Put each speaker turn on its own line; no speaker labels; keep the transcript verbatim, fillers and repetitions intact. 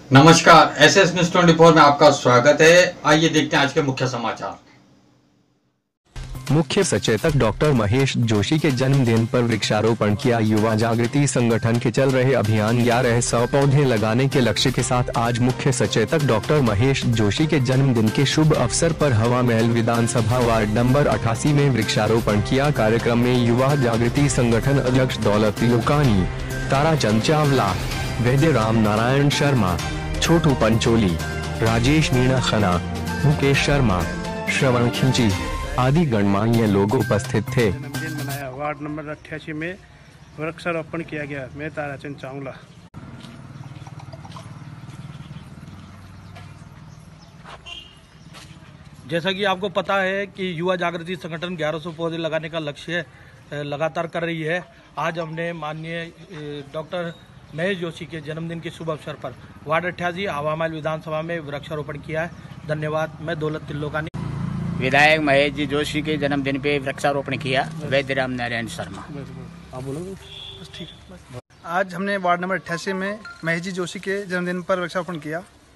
नमस्कार, S S news चौबीस में आपका स्वागत है। आइए देखते हैं आज के मुख्य समाचार।
मुख्य सचेतक डॉक्टर महेश जोशी के जन्मदिन पर वृक्षारोपण किया। युवा जागृति संगठन के चल रहे अभियान ग्यारह सौ पौधे लगाने के लक्ष्य के साथ आज मुख्य सचेतक डॉक्टर महेश जोशी के जन्मदिन के शुभ अवसर पर हवा महल विधानसभा वार्ड नंबर अठासी में वृक्षारोपण किया। कार्यक्रम में युवा जागृति संगठन अध्यक्ष दौलत त्रिलोकानी, ताराचंद चावला, वैद्य राम नारायण शर्मा, छोटू पंचोली, राजेश मीणा खन्ना, मुकेश शर्मा, श्रवण खिंची आदि गणमान्य लोग उपस्थित थे।
जन्मदिन मनाया। वार्ड नंबर अट्ठासी में वृक्षारोपण किया गया। मैं ताराचंद चावला।
जैसा कि आपको पता है कि युवा जागृति संगठन ग्यारह सौ पौधे लगाने का लक्ष्य लगातार कर रही है। आज हमने माननीय डॉक्टर महेश जोशी के जन्मदिन के शुभ अवसर पर वार्ड अट्ठासी हवा महल विधानसभा में वृक्षारोपण किया है। धन्यवाद। मैं दौलत त्रिलोकानी।
विधायक महेश जी जोशी के जन्मदिन पे वृक्षारोपण किया। वैद्य राम नारायण शर्मा।
आप बोलोगे? बस ठीक है।
आज हमने वार्ड नंबर अट्ठासी में महेश जी जोशी के जन्मदिन पर वृक्षारोपण किया।